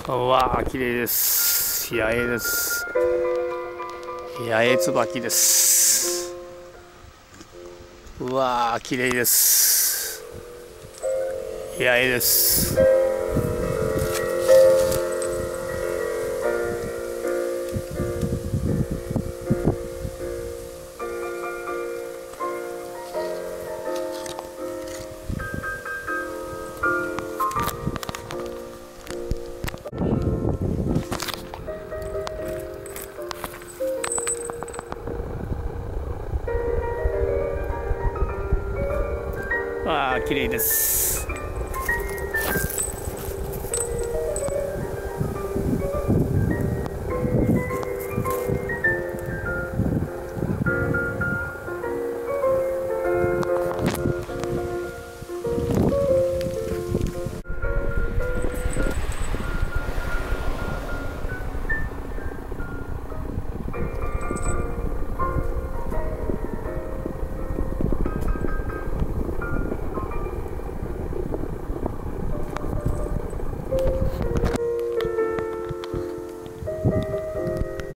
うわあ、綺麗です。八重です。八重椿です。うわあ、綺麗です。八重です。わあ、綺麗です。